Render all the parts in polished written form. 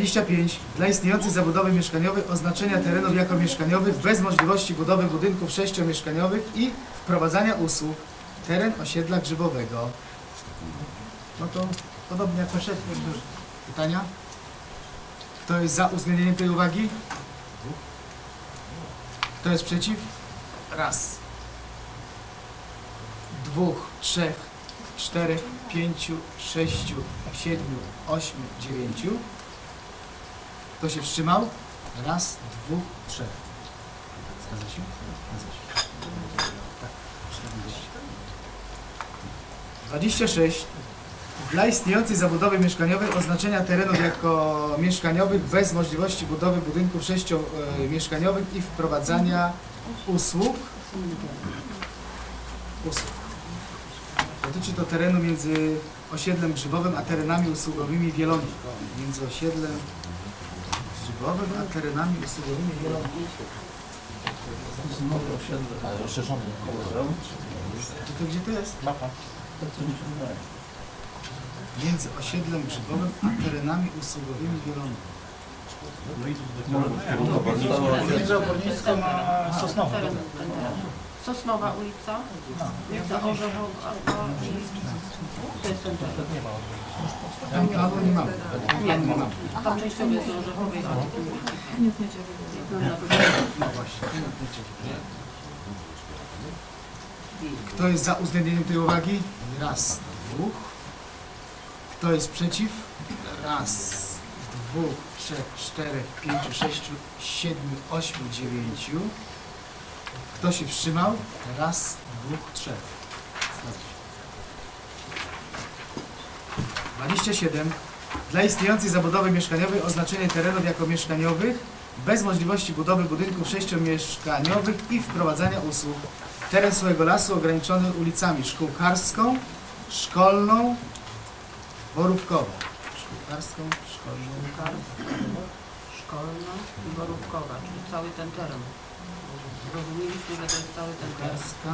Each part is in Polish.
25. Dla istniejących zabudowy mieszkaniowej oznaczenia terenów jako mieszkaniowych bez możliwości budowy budynków sześciomieszkaniowych i wprowadzania usług. Teren osiedla grzybowego. No to podobnie jak poprzednio. Pytania? Kto jest za uwzględnieniem tej uwagi? Kto jest przeciw? Raz. 2, 3, 4, 5, 6, 7, 8, 9. Kto się wstrzymał? Raz, 2, 3. Zgadza się? Zgadza się. Tak, 40. 26. Dla istniejącej zabudowy mieszkaniowej oznaczenia terenów jako mieszkaniowych bez możliwości budowy budynków sześciomieszkaniowych i wprowadzania usług. Dotyczy to terenu między osiedlem grzybowym a terenami usługowymi Wielonik. Między osiedlem grzybowym a terenami usługowymi Wielonik. Znowu osiedle. Ale rozszerzone. To gdzie to jest? Mapa. To co mi się wydaje. Między osiedlem grzybowym a terenami usługowymi Wielonik. Między Obornicką a Sosnową. Sosnowa ulica, ulica Orzechowa i to jest ten teren. Albo nie mamy. Nie, tam częściowo jest do Orzechowej. No właśnie. Kto jest za uwzględnieniem tej uwagi? Raz, 2. Kto jest przeciw? Raz, 2, 3, 4, 5, 6, 7, 8, 9. Kto się wstrzymał? Raz, 2, 3. 27. Dla istniejącej zabudowy mieszkaniowej oznaczenie terenów jako mieszkaniowych bez możliwości budowy budynków sześciomieszkaniowych i wprowadzania usług. Teren Suchego Lasu ograniczony ulicami Szkółkarską, Szkolną, Borówkową. Szkółkarską, Szkolna i Borówkowa, czyli cały ten teren. Rozumieliśmy, że to jest cały ten teren. Szkółkarska,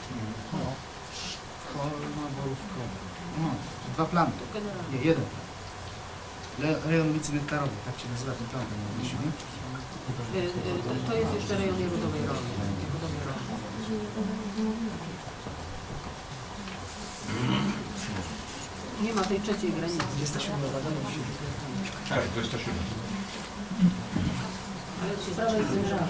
Szkolna, Borówkowa. No, dwa plany. Nie, jeden plan. Rejon ulicy Nektarowej, tak się nazywa ten plan. To jest jeszcze rejon Jagodowej Roli. Nie ma tej trzeciej granicy. 27. Tak, 27. Ale sprawa jest zbliżona.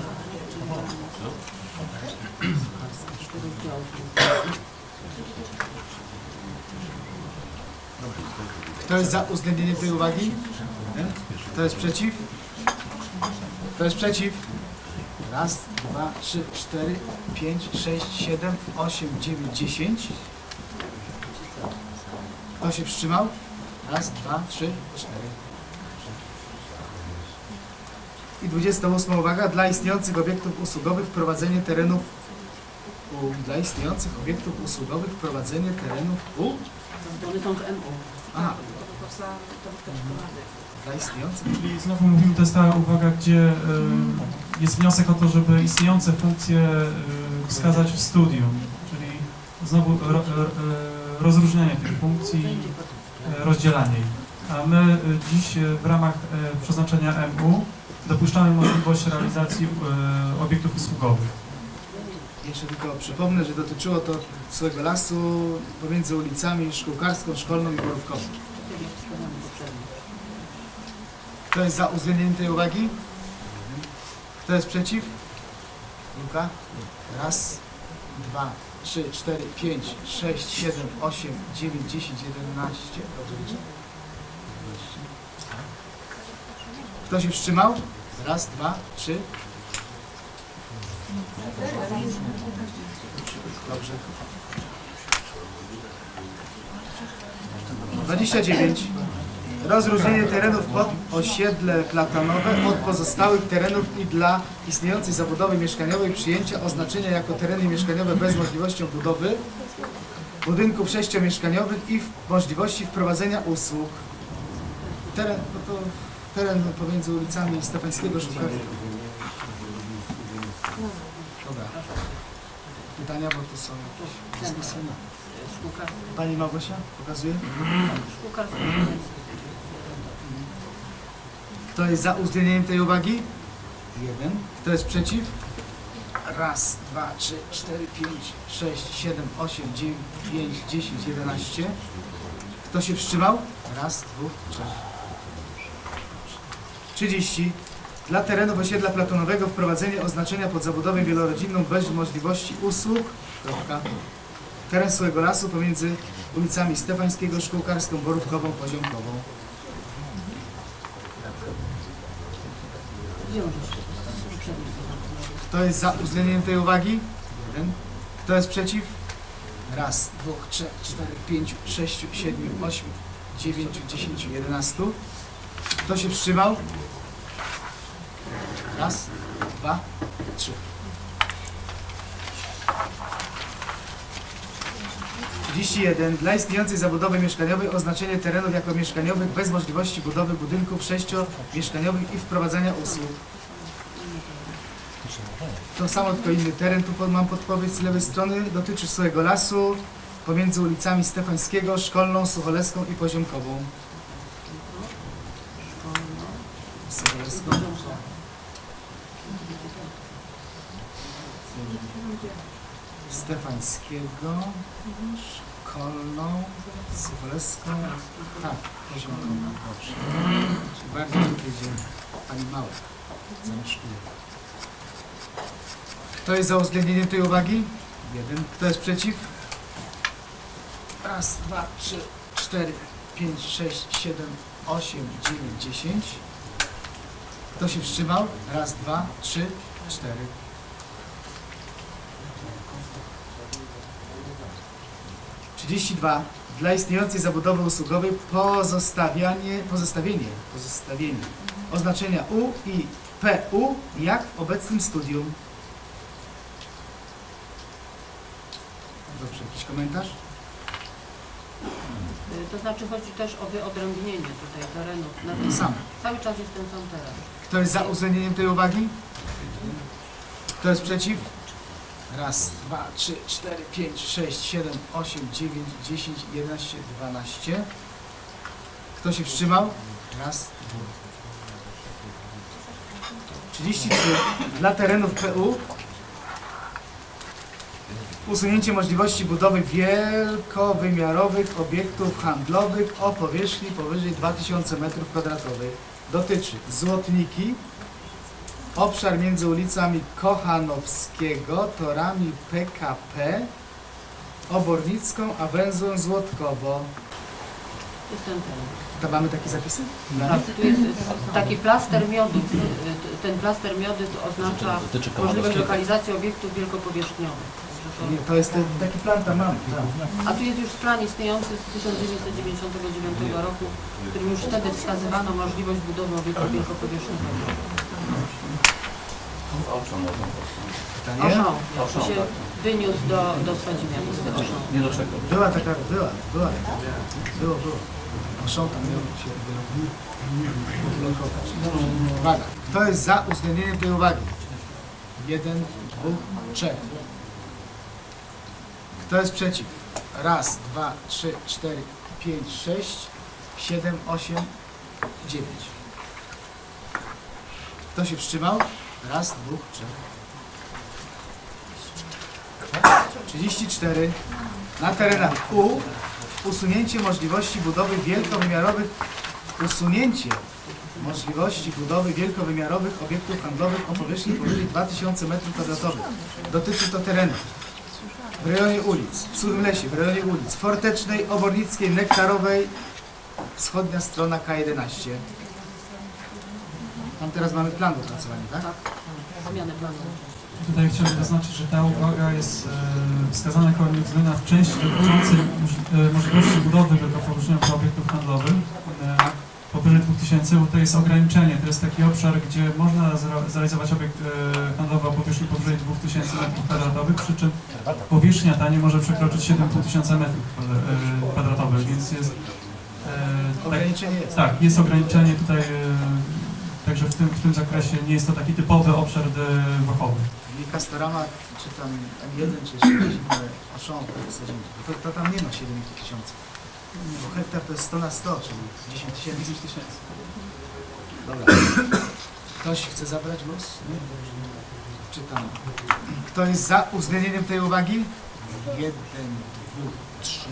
Kto jest za uwzględnieniem tej uwagi? Kto jest przeciw? Kto jest przeciw? Raz, 2, 3, 4, 5, 6, 7, 8, 9, 10. Kto się wstrzymał? Raz, 2, 3, 4. I 28 uwaga. Dla istniejących obiektów usługowych wprowadzenie terenów dla istniejących obiektów usługowych wprowadzenie terenów One są w MO. Aha. Dla istniejących. Czyli znowu mówimy, to jest ta uwaga, gdzie jest wniosek o to, żeby istniejące funkcje wskazać w studium, czyli znowu rozróżnianie tych funkcji, rozdzielanie ich. A my dziś w ramach przeznaczenia MU dopuszczamy możliwość realizacji obiektów usługowych. Jeszcze tylko przypomnę, że dotyczyło to Suchego Lasu pomiędzy ulicami Szkółkarską, Szkolną i Borówkową. Kto jest za uwzględnieniem tej uwagi? Kto jest przeciw? Luka? Raz, 2, 3, 4, 5, 6, 7, 8, 9, 10, 11. Dobrze liczę? Kto się wstrzymał? Raz, 2, 3. Dobrze. 29. Rozróżnienie terenów pod osiedle platanowe od pozostałych terenów i dla istniejącej zabudowy mieszkaniowej przyjęcia oznaczenia jako tereny mieszkaniowe bez możliwości budowy budynków sześciomieszkaniowych i możliwości wprowadzenia usług. Teren pomiędzy ulicami Stefańskiego Żukawy. Dobra. Pytania, bo to są jakieś dyskusje. Pani Małgosia pokazuje? Szkółkarska. Kto jest za uwzględnieniem tej uwagi? 1. Kto jest przeciw? 1, 2, 3, 4, 5, 6, 7, 8, 9, 10, 11. Kto się wstrzymał? 1, 2, 3. 30. Dla terenów osiedla platonowego wprowadzenie oznaczenia pod zabudowę wielorodzinną bez możliwości usług. Kropka. Teren suchego lasu pomiędzy ulicami Stefańskiego, Szkółkarską, Borówkową, Poziomkową. Gdzie możesz uprzednio to? Kto jest za uwzględnieniem tej uwagi? 1. Kto jest przeciw? 1, 2, 3, 4, 5, 6, 7, 8, 9, 10, 11. Kto się wstrzymał? 1, 2, 3. 31. Dla istniejącej zabudowy mieszkaniowej oznaczenie terenów jako mieszkaniowych bez możliwości budowy budynków 6-mieszkaniowych i wprowadzania usług. To samo, tylko inny teren. Tu mam podpowiedź z lewej strony. Dotyczy suchego lasu pomiędzy ulicami Stefańskiego, Szkolną, Sucholeską i Poziomkową. Sucholeską. Stefańskiego, Szkolną, Sucholeską, tak, Poziomkową. Dobrze. Czyli bardziej tu będzie pani Małek zamieszkuje. Kto jest za uwzględnieniem tej uwagi? 1. Kto jest przeciw? 1, 2, 3, 4, 5, 6, 7, 8, 9, 10. Kto się wstrzymał? 1, 2, 3, 4. Dla istniejącej zabudowy usługowej pozostawienie oznaczenia U i PU jak w obecnym studium. Dobrze, jakiś komentarz? To znaczy chodzi też o wyodrębnienie tutaj terenów. Na tym Sam. cały czas jest ten sam teren. Kto jest za uwzględnieniem tej uwagi? Kto jest przeciw? 1, 2, 3, 4, 5, 6, 7, 8, 9, 10, 11, 12. Kto się wstrzymał? 1, 2. 33. Dla terenów PU usunięcie możliwości budowy wielkowymiarowych obiektów handlowych o powierzchni powyżej 2000 m2. Dotyczy Złotniki, obszar między ulicami Kochanowskiego, torami PKP, Obornicką, a węzłem Złotkowo. Jest ten teren. To mamy takie zapisy? Tak, tu jest taki plaster miodu. Ten plaster miodu oznacza możliwość lokalizacji obiektów wielkopowierzchniowych. Nie, to jest taki plan, tam mamy. A tu jest już plan istniejący z 1999 roku, w którym już wtedy wskazywano możliwość budowy obiektu wielkopowierzchniowego. Pytanie? Oszą się wyniósł do Swadzimia. Nie do czego. Była taka. Było. Oszą tam miał się blokować. Uwaga. Kto jest za uwzględnieniem tej uwagi? 1, 2, 3. Kto jest przeciw? 1, 2, 3, 4, 5, 6, 7, 8, 9. Kto się wstrzymał? 1, 2, 3. 34. Na terenach U usunięcie możliwości budowy wielkowymiarowych obiektów handlowych o powierzchni powyżej 2000 m2. Dotyczy to terenów w rejonie ulic, w Suchym Lesie, w rejonie ulic Fortecznej, Obornickiej, Nektarowej, wschodnia strona K11. Tam teraz mamy plan do opracowania, tak? Tak, zmianę planu. Tutaj chciałbym zaznaczyć, że ta uwaga jest wskazana jako uwzględniona w części dotyczącej możliwości budowy wielkopowierzchniowych obiektów handlowych powyżej 2000, bo to jest ograniczenie. To jest taki obszar, gdzie można zrealizować obiekt handlowy o powierzchni powyżej 2000 m2, przy czym powierzchnia ta nie może przekroczyć 7500 m2, więc jest Ograniczenie jest. tak, jest ograniczenie tutaj, także w tym zakresie nie jest to taki typowy obszar wachowy. I Castorama, czy tam M1, czy jeszcze jakieś inne Auchan, to tam nie ma 7000. Bo hektar to jest 100 na 100, czyli 10 000. Dobra. Ktoś chce zabrać głos? Nie? Dobrze. Czytam. Kto jest za uwzględnieniem tej uwagi? 1, 2, 3.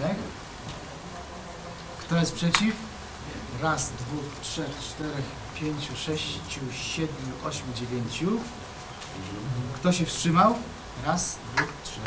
Kto jest przeciw? 1, 2, 3, 4, 5, 6, 7, 8, 9. Kto się wstrzymał? 1, 2, 3.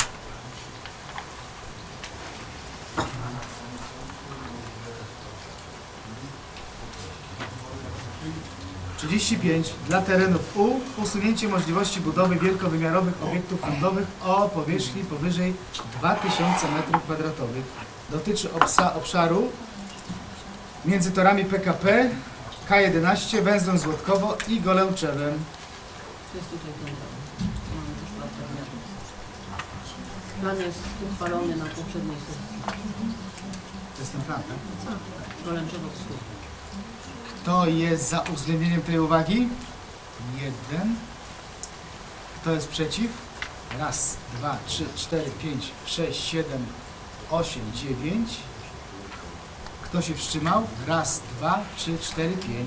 Dla terenów U usunięcie możliwości budowy wielkowymiarowych obiektów handlowych o powierzchni powyżej 2000 m2. Dotyczy obszaru między torami PKP, K11, węzłem Złotkowo i Golęczewem. To jest tutaj ten plan. Mamy też plaster miodów. Plan jest uchwalony na poprzedniej sesji. To jest ten plan, tak? Golęczewo Wschód. Kto jest za uwzględnieniem tej uwagi? 1. Kto jest przeciw? 1, 2, 3, 4, 5, 6, 7, 8, 9. Kto się wstrzymał? 1, 2, 3, 4, 5.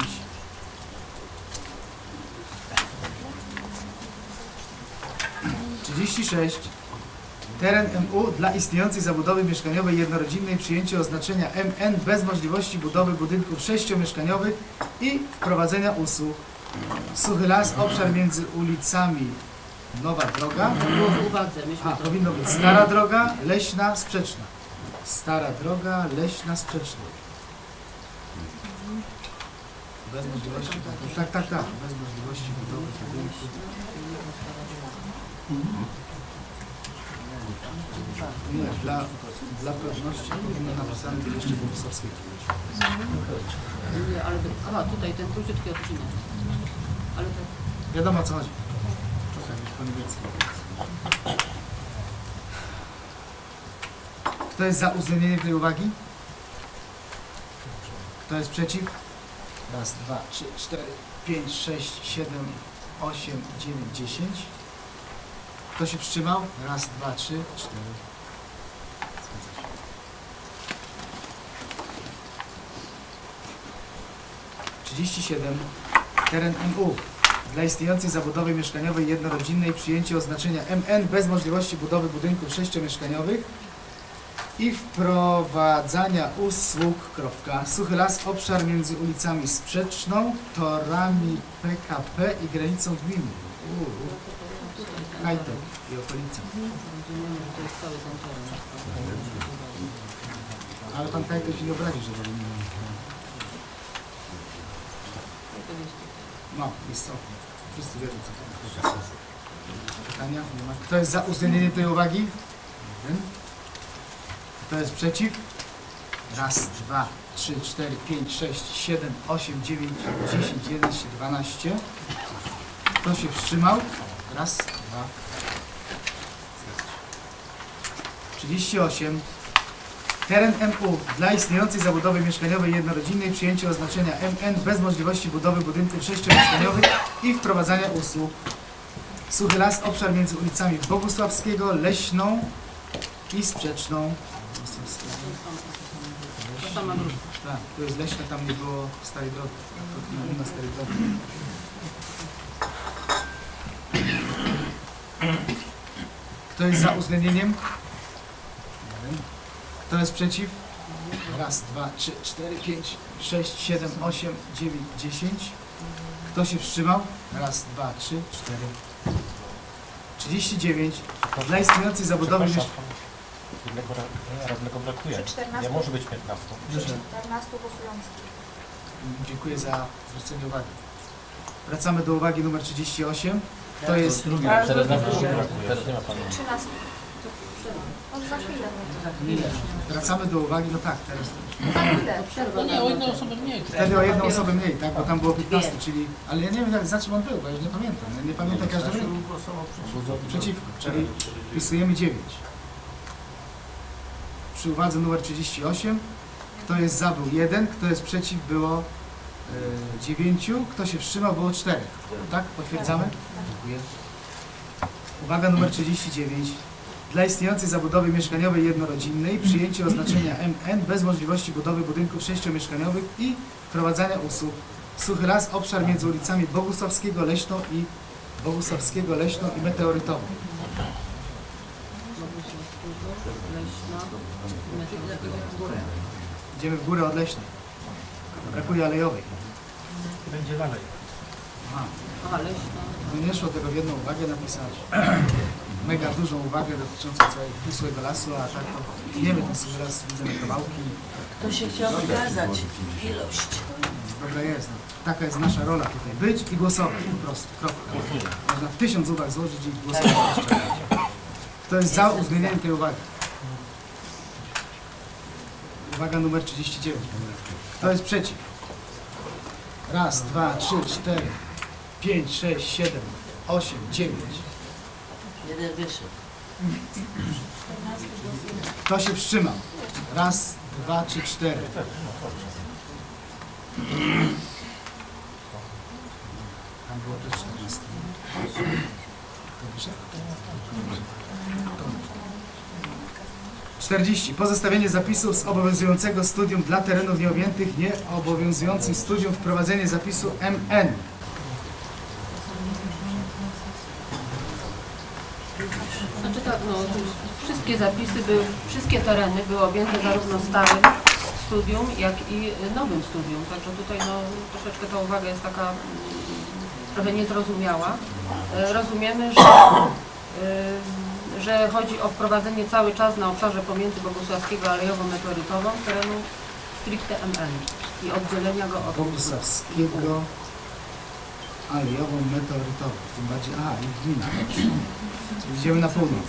Teren MU dla istniejącej zabudowy mieszkaniowej jednorodzinnej przyjęcie oznaczenia MN bez możliwości budowy budynków 6-mieszkaniowych i wprowadzenia usług. Suchy las, obszar między ulicami Nowa Droga. Było w uwadze, myśmy to... Powinno być Stara Droga, Leśna, Sprzeczna. Stara Droga, Leśna, Sprzeczna. Bez możliwości budowy. Tak. Bez możliwości budowy budynków. Nie, dla pewności powinno napisane być jeszcze Bogusławskiego. Nie, ale... Aha, tutaj ten króciutki odcinek. Ale to... Wiadomo o co chodzi. Tak, już po niemiecku. Kto jest za uwzględnieniem tej uwagi? Kto jest przeciw? 1, 2, 3, 4, 5, 6, 7, 8, 9, 10. Kto się wstrzymał? 1, 2, 3, 4. Zgadza się. 37. Teren MU. Dla istniejącej zabudowy mieszkaniowej jednorodzinnej przyjęcie oznaczenia MN bez możliwości budowy budynków 6-mieszkaniowych i wprowadzania usług. Suchy las, obszar między ulicami Sprzeczną, torami PKP i granicą gminy. Kajtek i okolica. To jest cały ten teren. Ale pan Kajtek się nie obrazi, że robi nie. No, istotnie. Wszyscy wiedzą, co to jest. Pytania? Nie ma. Kto jest za uwzględnieniem tej uwagi? 1. Kto jest przeciw? 1, 2, 3, 4, 5, 6, 7, 8, 9, 10, 11, 12. Kto się wstrzymał? 1, 2. 38. Teren MU dla istniejącej zabudowy mieszkaniowej jednorodzinnej przyjęcie oznaczenia MN bez możliwości budowy budynków 6-mieszkaniowych i wprowadzania usług. Suchy las, obszar między ulicami Bogusławskiego, Leśną i Sprzeczną. To sama grupa. Tak, tu jest Leśna, tam nie było starej drogi. Nie ma starej drogi. Kto jest za uwzględnieniem? Kto jest przeciw? 1, 2, 3, 4, 5, 6, 7, 8, 9, 10. Kto się wstrzymał? 1, 2, 3, 4. 39. Dla istniejącej zabudowy Radnego brakuje. Przy 14. Nie może być 15. 14 głosujących. Dziękuję za zwrócenie uwagi. Wracamy do uwagi numer 38. Kto jest... Teraz brakuje. Teraz nie ma pana. 13. Może za chwilę. Wracamy do uwagi, no tak, teraz... Za chwilę. No nie, o jedną osobę mniej. Wtedy o jedną osobę mniej, tak? Bo tam było 15, czyli... Ale ja nie wiem, za czym on był, bo ja już nie pamiętam. Ja nie pamiętam każdego. Przeciwko, czyli wpisujemy 9. Przy uwadze numer 38. Kto jest za, był 1. Kto jest przeciw, było 9. Kto się wstrzymał, było 4. Tak? Potwierdzamy? Dziękuję. Uwaga numer 39. Dla istniejącej zabudowy mieszkaniowej jednorodzinnej przyjęcie oznaczenia MN bez możliwości budowy budynków 6-mieszkaniowych i wprowadzania usług. Suchy Las, obszar między ulicami Bogusławskiego, Leśną i Meteorytową. Idziemy w górę od Leśnej. Brakuje Alejowej. Będzie dalej. Aha, Leśna. No nie szło tego w jedną uwagę napisać. Mega dużą uwagę dotyczącą całego Suchego Lasu, a tak to wiemy ten Suchy Las, widzimy kawałki. To się chciał wykazać ilość. Dobra jest, no. Taka jest nasza rola tutaj. Być i głosować po prostu. Kropka. Można 1000 uwag złożyć i głosować. Kto jest za uwzględnieniem tej uwagi? Uwaga numer 39. Kto jest przeciw? Raz, dwa, 3, 4, 5, 6, 7, 8, 9. Jeden wyszedł. Kto się wstrzymał? Raz, 2, 3, 4. Tam było też 14. Kto wyszedł? 40. Pozostawienie zapisów z obowiązującego studium dla terenów nieobjętych nieobowiązującym studium, wprowadzenie zapisu MN. Znaczy tak, no, wszystkie zapisy wszystkie tereny były objęte zarówno starym studium, jak i nowym studium. Także tutaj no, troszeczkę ta uwaga jest taka trochę niezrozumiała. Rozumiemy, że chodzi o wprowadzenie cały czas na obszarze pomiędzy Bogusławskiego a Alejową Meteorytową terenu stricte MN i oddzielenia go od Bogusławskiego Alejową Meteorytową. Tym bardziej, i gmina. Czyli idziemy na północ.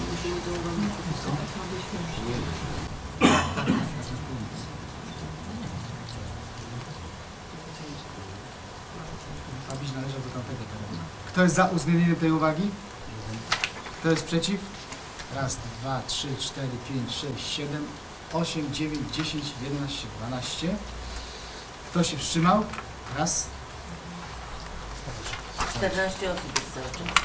Abyś należał do tamtego terenu. Kto jest za uwzględnieniem tej uwagi? Kto jest przeciw? Raz, 2, 3, 4, 5, 6, 7, 8, 9, 10, 11, 12. Kto się wstrzymał? Raz. 14 osób jest cały czas.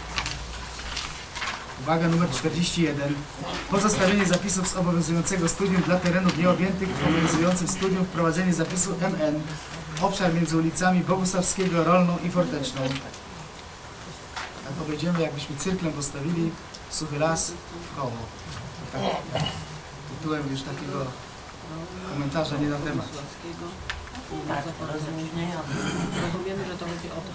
Uwaga numer 41. Pozostawienie zapisów z obowiązującego studium dla terenów nieobjętych obowiązującym studium, wprowadzenie zapisu MN. Obszar między ulicami Bogusławskiego, Rolną i Forteczną. Tak powiedziemy, jakbyśmy cyrklem postawili Suchy Las w koło. Tak, tytułem już takiego komentarza nie na temat. Tak, rozróżniający. Rozumiemy, że to chodzi o to.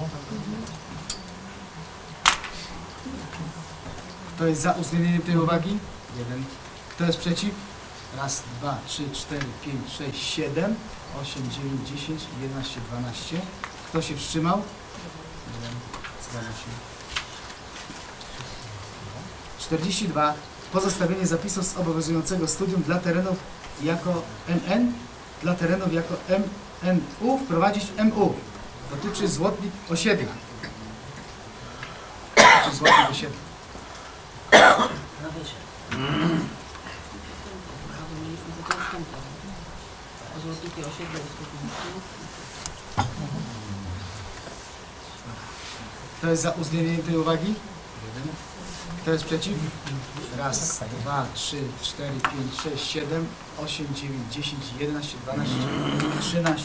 Kto jest za uwzględnieniem tej uwagi? 1. Kto jest przeciw? Raz, 2, 3, 4, 5, 6, 7, 8, 9, 10, 11, 12. Kto się wstrzymał? 1. Zgadza się. 42. Pozostawienie zapisów z obowiązującego studium dla terenów jako MN, dla terenów jako MNU wprowadzić MU. Dotyczy złotnik osiedla. Dotyczy złotnik osiedla. No wyszedł. Mieliśmy to następne. O złotnikie osiedle jest Kto jest za uwzględnieniem tej uwagi? 1. Kto jest przeciw? Raz, 2, 3, 4, 5, 6, 7, 8, 9, 10, 11, 12, 13.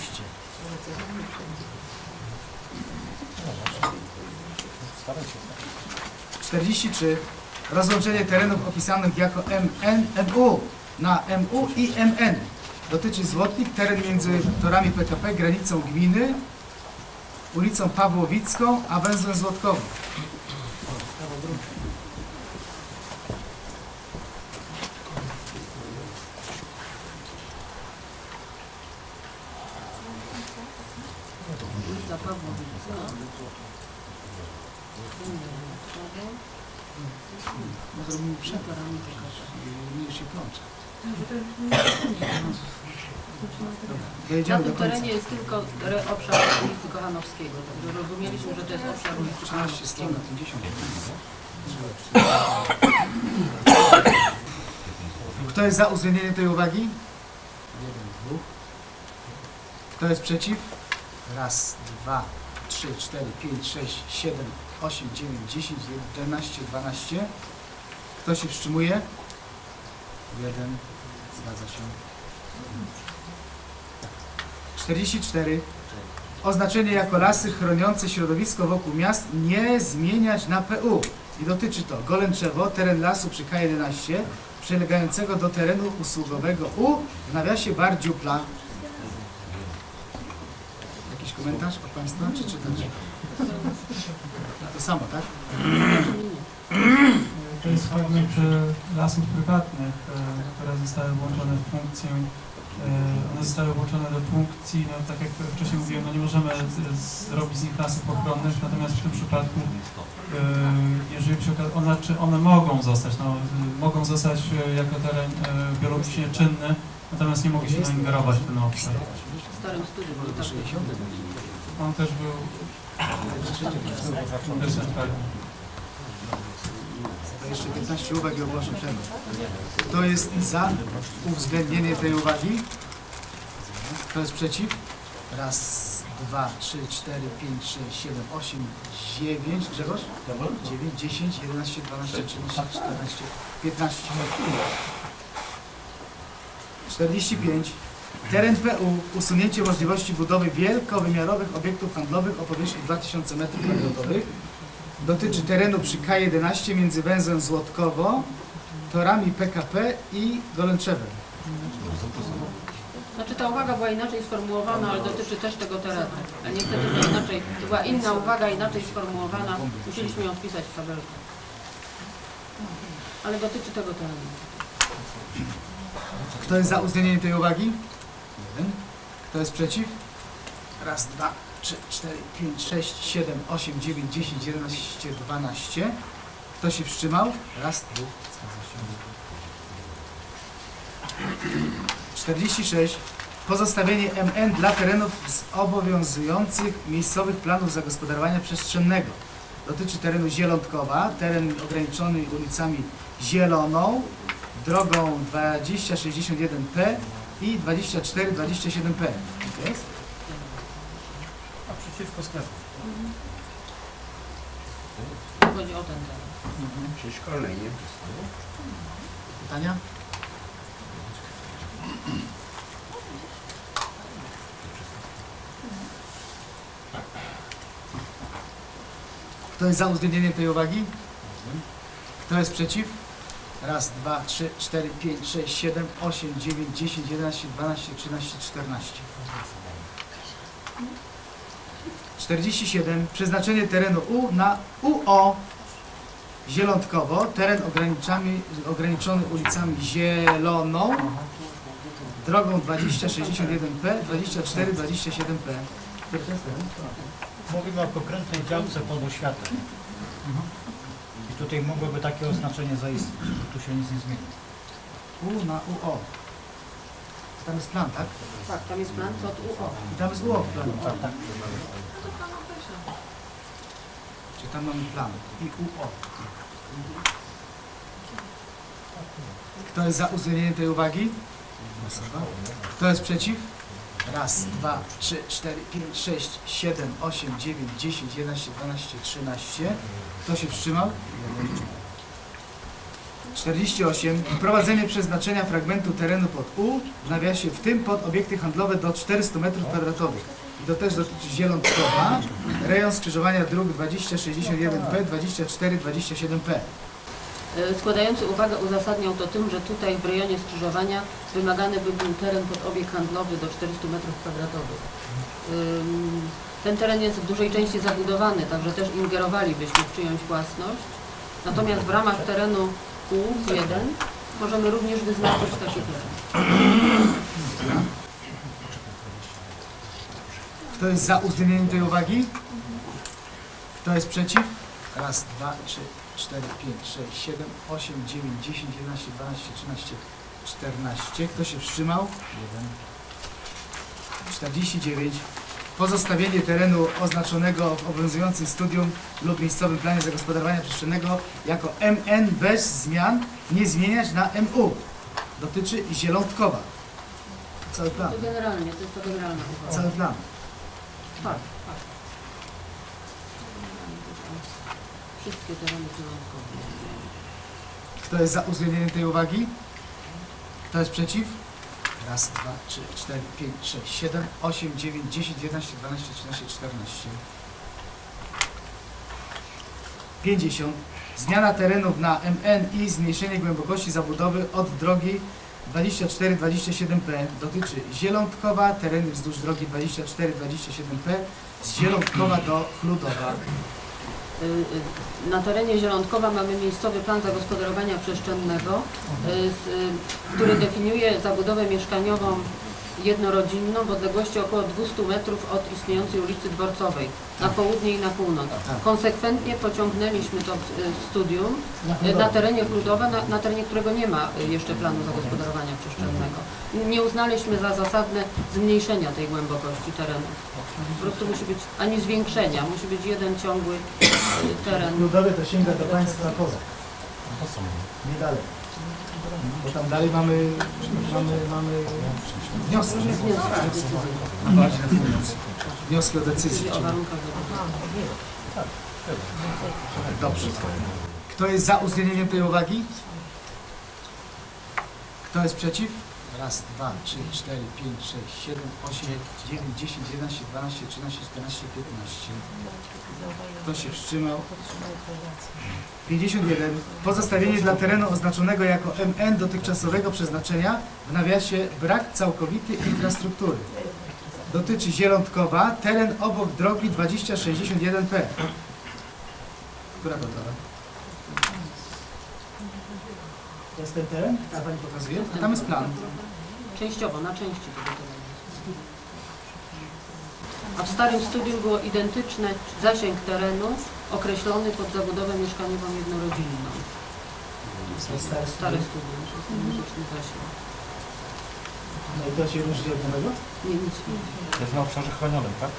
Starajcie się. 43. Rozłączenie terenów opisanych jako MNU na MU i MN. Dotyczy złotnik, teren między torami PKP, granicą gminy, ulicą Pawłowicką, a węzłem Złotkowym. ulica Pawłowicka. No zrobimy przepad, nie się plącze. Dojedziemy Na do tym końca. terenie jest tylko obszar ulicy Kochanowskiego, także rozumieliśmy, że to jest obszar ulicy 13 stron na 50. Kto jest za uwzględnieniem tej uwagi? 1, 2. Kto jest przeciw? Raz, 2, 3, 4, 5, 6, 7, 8, 9, 10, 11, 12. Kto się wstrzymuje? 1. Zgadza się. 44. oznaczenie jako lasy chroniące środowisko wokół miast nie zmieniać na PU. I dotyczy to Golęczewo, teren lasu przy K11, przylegającego do terenu usługowego U, w nawiasie bar Dziupla. Jakiś komentarz od Państwa, czy czytać? To samo, tak? To jest fragment lasów prywatnych, które zostały włączone w funkcję. One zostały włączone do funkcji, no, tak jak wcześniej mówiłem, no nie możemy zrobić z nich lasów ochronnych, natomiast w tym przypadku, jeżeli się okaże, one mogą zostać, no, mogą zostać jako teren biologicznie czynny, natomiast nie mogli się ingerować w ten obszar. W starym studium był tak. On też był To jeszcze 15 uwag i ogłoszę przerwę. Kto jest za uwzględnienie tej uwagi? Kto jest przeciw? Raz, dwa, 3, 4, 5, 6, 7, 8, 9. Grzegorz? 9, 10, 11, 12, 13, 14, 15. 45. Teren PU, usunięcie możliwości budowy wielkowymiarowych obiektów handlowych o powierzchni 2000 m2. Dotyczy terenu przy K11 między węzłem Złotkowo, torami PKP i Golęczewem. Znaczy ta uwaga była inaczej sformułowana, ale dotyczy też tego terenu. A niestety to inaczej, to była inna uwaga, inaczej sformułowana. Musieliśmy ją wpisać w tabelkę. Ale dotyczy tego terenu. Kto jest za uwzględnieniem tej uwagi? 1. Kto jest przeciw? Raz, 2, 3, 4, 5, 6, 7, 8, 9, 10, 11, 12. Kto się wstrzymał? Raz, 2, 46. Pozostawienie MN dla terenów z obowiązujących miejscowych planów zagospodarowania przestrzennego. Dotyczy terenu Zielątkowa, teren ograniczony ulicami Zieloną, drogą 2061P i 2427P. Jest? Naprzeciwko sklepu. Chodzi o ten teren. Czyli szkolenie. Pytania? Kto jest za uwzględnieniem tej uwagi? Kto jest przeciw? Raz, 2, 3, 4, 5, 6, 7, 8, 9, 10, 11, 12, 13, 14. 47. Przeznaczenie terenu U na UO Zielątkowo, teren ograniczony ulicami Zieloną, drogą 2061P, 2427P. Mówimy o pokrętnej działce pod oświatą. I tutaj mogłoby takie oznaczenie zaistnieć. Tu się nic nie zmieni. U na UO. Tam jest plan, tak? Tak, tam jest plan pod UO. I tam jest UO w planie. Tak, tak. Czy tam mamy plan i UO. Kto jest za uwzględnieniem tej uwagi? Kto jest przeciw? Raz, 2, 3, 4, 5, 6, 7, 8, 9, 10, 11, 12, 13. Kto się wstrzymał? 48. Wprowadzenie przeznaczenia fragmentu terenu pod U, w nawiasie w tym pod obiekty handlowe do 400 m2. I to też dotyczy Zielątkowa, rejon skrzyżowania dróg 2061P, 2427P. Składający uwagę uzasadniał to tym, że tutaj w rejonie skrzyżowania wymagany by był teren pod obiekt handlowy do 400 m2. Ten teren jest w dużej części zabudowany, także też ingerowalibyśmy w czyjąś własność. Natomiast w ramach terenu U1 możemy również wyznaczyć taki teren. Kto jest za uwzględnieniem tej uwagi? Kto jest przeciw? Raz, 2, 3, 4, 5, 6, 7, 8, 9, 10, 11, 12, 13, 14. Kto się wstrzymał? 1. 49. Pozostawienie terenu oznaczonego w obowiązującym studium lub miejscowym planie zagospodarowania przestrzennego jako MN bez zmian, nie zmieniać na MU. Dotyczy Zielątkowa. Cały plan. To generalnie, to jest to generalna uwaga. Cały plan. Tak, tak. Wszystkie tereny zielonkowe. Kto jest za uwzględnieniem tej uwagi? Kto jest przeciw? Raz, 2, 3, 4, 5, 6, 7, 8, 9, 10, 11, 12, 13, 14. 50. Zmiana terenów na MN i zmniejszenie głębokości zabudowy od drogi 24-27P dotyczy Zielątkowa, tereny wzdłuż drogi 24-27P z Zielątkowa do Chludowa. Na terenie Zielątkowa mamy miejscowy plan zagospodarowania przestrzennego, który definiuje zabudowę mieszkaniową jednorodzinną w odległości około 200 metrów od istniejącej ulicy Dworcowej, na południe i na północ. Konsekwentnie pociągnęliśmy to studium na terenie Chludowa, na terenie którego nie ma jeszcze planu zagospodarowania przestrzennego. Nie uznaliśmy za zasadne zmniejszenia tej głębokości terenu. Po prostu musi być, ani zwiększenia, musi być jeden ciągły teren. Chludowy to sięga do państwa poza. Nie dalej. Bo tam dalej mamy wnioski. Wnioski o decyzję. O warunkach Dobrze. Kto jest za uwzględnieniem tej uwagi? Kto jest przeciw? Raz, 2, 3, 4, 5, 6, 7, 8, 9, 10, 11, 12, 13, 14, 15. Kto się wstrzymał? 51. Pozostawienie dla terenu oznaczonego jako MN dotychczasowego przeznaczenia, w nawiasie brak całkowitej infrastruktury. Dotyczy Zielątkowa, teren obok drogi 2061P. Która to droga? To jest ten teren, co Pani pokazuje? A tam jest plan. Częściowo, na części tego terenu. A w starym studium było identyczne zasięg terenu określony pod zabudowę mieszkaniową jednorodzinną. To jest stare Stare studium. studium, to jest identyczny zasięg. No i to się różni od nowego? Nie, nic nie. To jest na obszarze chronionym, tak?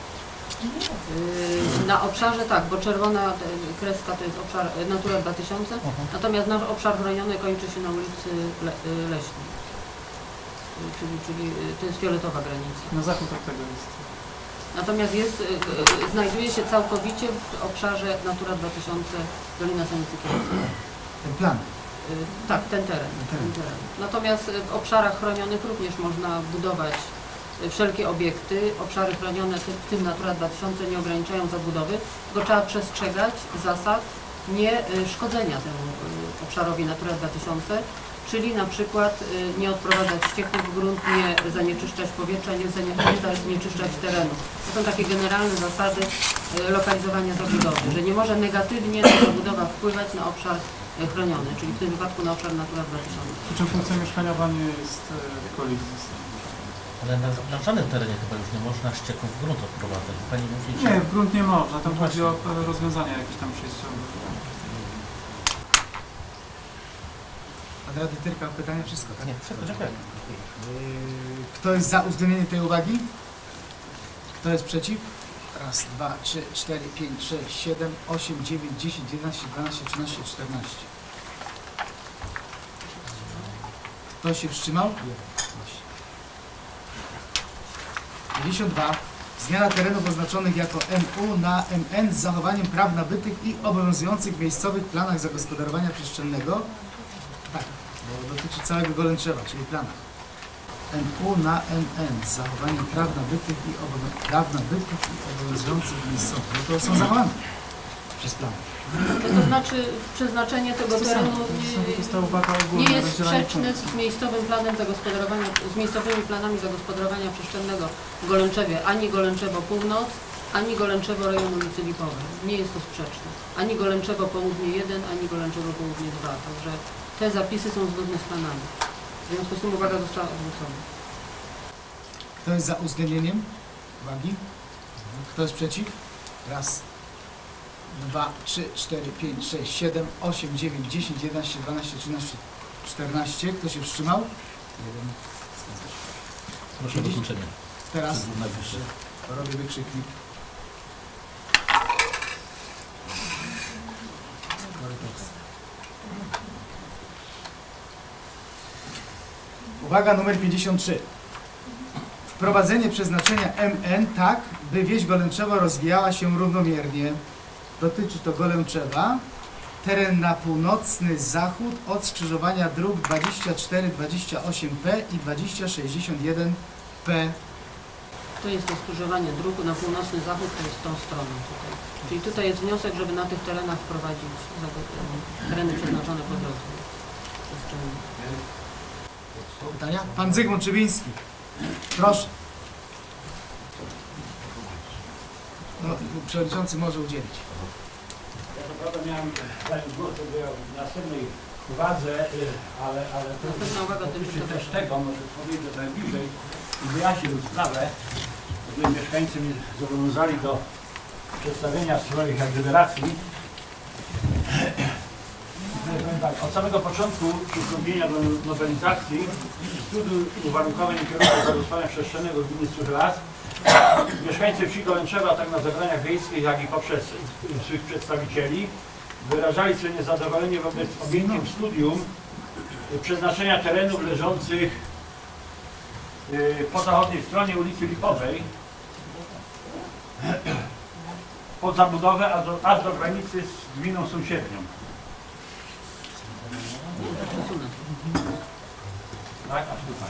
Na obszarze tak, bo czerwona kreska to jest obszar Natura 2000, natomiast nasz obszar chroniony kończy się na ulicy Leśnej. Czyli to jest fioletowa granica. Na zachód od tego jest. Natomiast znajduje się całkowicie w obszarze Natura 2000 Dolina Samicy Kieleckiej. Ten plan. Tak, ten teren. Natomiast w obszarach chronionych również można budować wszelkie obiekty. Obszary chronione, w tym Natura 2000, nie ograniczają zabudowy, tylko trzeba przestrzegać zasad nie szkodzenia temu obszarowi Natura 2000, czyli na przykład nie odprowadzać ścieków w grunt, nie zanieczyszczać powietrza, nie zanieczyszczać terenu. To są takie generalne zasady lokalizowania zabudowy, że nie może negatywnie ta zabudowa wpływać na obszar chroniony, czyli w tym wypadku na obszar Natura 2000. Przy czym funkcja mieszkaniowa nie jest w kolizji z tym. Ale na żadnym terenie chyba już nie można ścieków w grunt odprowadzać. Pani mówi, że... Nie, w grunt nie można. Tam chodzi o rozwiązania jakieś tam przejściowe. Adrian Dytyrka, pytania, wszystko, tak? Nie, wszystko, dziękuję. Kto jest za uwzględnieniem tej uwagi? Kto jest przeciw? Raz, 2, 3, 4, 5, 6, 7, 8, 9, 10, 11, 12, 13, 14. Kto się wstrzymał? 52. Zmiana terenów oznaczonych jako MU na MN z zachowaniem praw nabytych i obowiązujących w miejscowych planach zagospodarowania przestrzennego. Tak, bo dotyczy całego Golęczewa, czyli planach. MU na MN z zachowaniem praw nabytych i obowiązujących w miejscowych. No to są zachowane przez plan. To znaczy przeznaczenie tego terenu nie jest sprzeczne z miejscowym planem zagospodarowania, z miejscowymi planami zagospodarowania przestrzennego w Golęczewie, ani Golęczewo Północ, ani Golęczewo rejon ulicy Lipowej. Nie jest to sprzeczne. Ani Golęczewo Południe 1, ani Golęczewo Południe 2. Także te zapisy są zgodne z planami. W związku z tym uwaga została odrzucona. Kto jest za uwzględnieniem uwagi? Kto jest przeciw? Raz, 2, 3, 4, 5, 6, 7, 8, 9, 10, 11, 12, 13, 14. Kto się wstrzymał? 1. Proszę o wykluczenie. Teraz robię wykrzyknik. Uwaga numer 53. Wprowadzenie przeznaczenia MN tak, by wieś Golęczewo rozwijała się równomiernie. Dotyczy to Golęczewa, teren na północny zachód od skrzyżowania dróg 2428P i 2061P. To jest to skrzyżowanie dróg na północny zachód, to jest tą stroną tutaj. Czyli tutaj jest wniosek, żeby na tych terenach wprowadzić tereny przeznaczone pod rozwój przestrzenny. Pytania? Pan Zygmunt Czybiński. Proszę. No, przewodniczący może udzielić. Ja to prawda miałem głos w następnej uwadze, ale Następna uwaga dotyczy też tego, może powiedzieć trochę bliżej i wyjaśnię tę sprawę. Tutaj mieszkańcy mnie zobowiązali do przedstawienia swoich jak gdyby racji. Tak, od samego początku przystąpienia do nowelizacji studium uwarunkowań i kierunków zagospodarowania przestrzennego w gminie Suchy-Las mieszkańcy wsi Golęczewa, tak na zebraniach wiejskich, jak i poprzez swych przedstawicieli, wyrażali swoje niezadowolenie wobec objęciem studium przeznaczenia terenów leżących po zachodniej stronie ulicy Lipowej pod zabudowę aż do granicy z gminą sąsiednią. Tak, aż tutaj.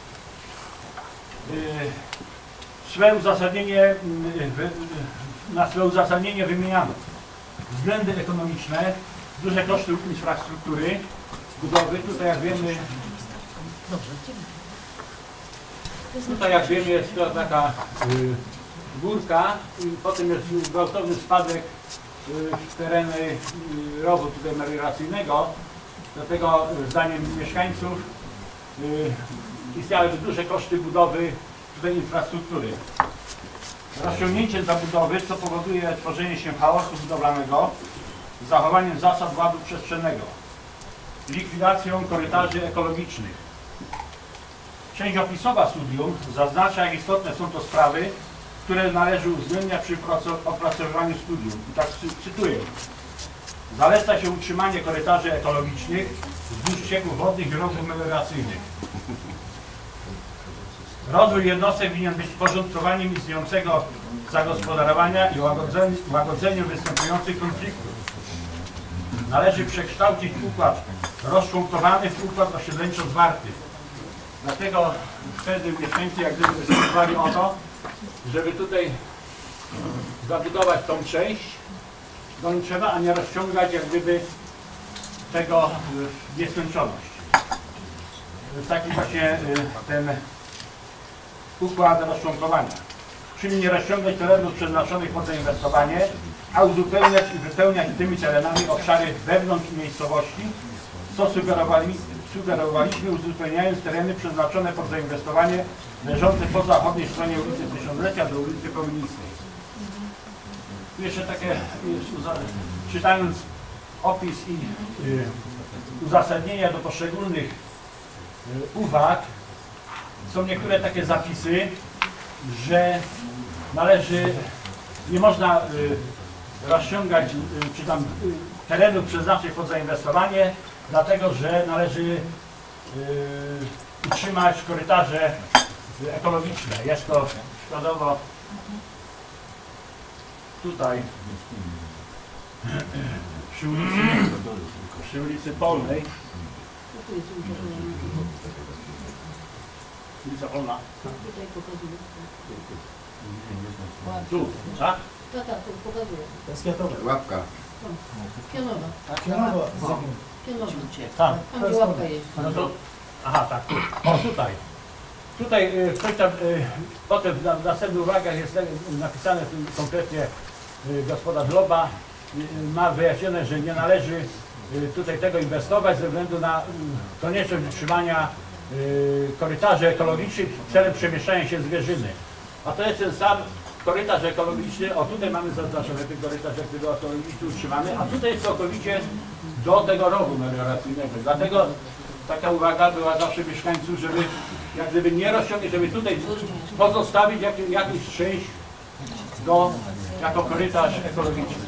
Na swoje uzasadnienie wymieniano względy ekonomiczne, duże koszty infrastruktury, budowy. Tutaj jak wiemy, jest to taka górka i potem jest gwałtowny spadek w tereny rowu tutaj melioracyjnego. Dlatego zdaniem mieszkańców istniały duże koszty budowy tej infrastruktury. Rozciągnięcie zabudowy, co powoduje tworzenie się chaosu budowlanego z zachowaniem zasad ładu przestrzennego, likwidacją korytarzy ekologicznych. Część opisowa studium zaznacza, jak istotne są to sprawy, które należy uwzględniać przy opracowywaniu studium. I tak cytuję. Zaleca się utrzymanie korytarzy ekologicznych wzdłuż ścieków wodnych i rowów melioracyjnych. Rozwój jednostek winien być porządkowaniem istniejącego zagospodarowania i łagodzeniem występujących konfliktów. Należy przekształcić układ rozczłonkowany w układ osiedleńczo-zwarty. Dlatego wtedy mieszkańcy jak gdyby występowali o to, żeby tutaj zabudować tą część Golęczewa, a nie rozciągać jak gdyby tego w nieskończoność. Taki właśnie ten układ rozczłonkowania. Czyli nie rozciągać terenów przeznaczonych pod zainwestowanie, a uzupełniać i wypełniać tymi terenami obszary wewnątrz miejscowości, co sugerowaliśmy, uzupełniając tereny przeznaczone pod zainwestowanie leżące po zachodniej stronie ulicy Tysiąclecia do ulicy Komunistycznej. Tu jeszcze takie, czytając opis i uzasadnienia do poszczególnych uwag, są niektóre takie zapisy, że nie można rozciągać czy tam terenów przeznaczonych pod zainwestowanie, dlatego że należy utrzymać korytarze ekologiczne. Jest to przykładowo tutaj przy ulicy Polnej. Ulica Polna. Tu, tak? Tak, tu pokazuję. To jest kwiatowe. Łapka. Pionowa. Pionowo. Pionowa. Tak. Tam gdzie łapka jest. No to, aha, tak, tu. O, tutaj. Tutaj ktoś tam, potem w następnych uwagach jest napisane konkretnie gospodarz Loba ma wyjaśnione, że nie należy tutaj tego inwestować ze względu na konieczność utrzymania korytarzy ekologicznych celem przemieszczania się zwierzyny. A to jest ten sam korytarz ekologiczny, o tutaj mamy zaznaczony ten korytarz jak gdyby ekologiczny utrzymany, a tutaj jest całkowicie do tego rowu melioracyjnego. Dlatego taka uwaga była zawsze mieszkańców, żeby jak gdyby nie rozciągnąć, żeby tutaj pozostawić jakąś część jako korytarz ekologiczny.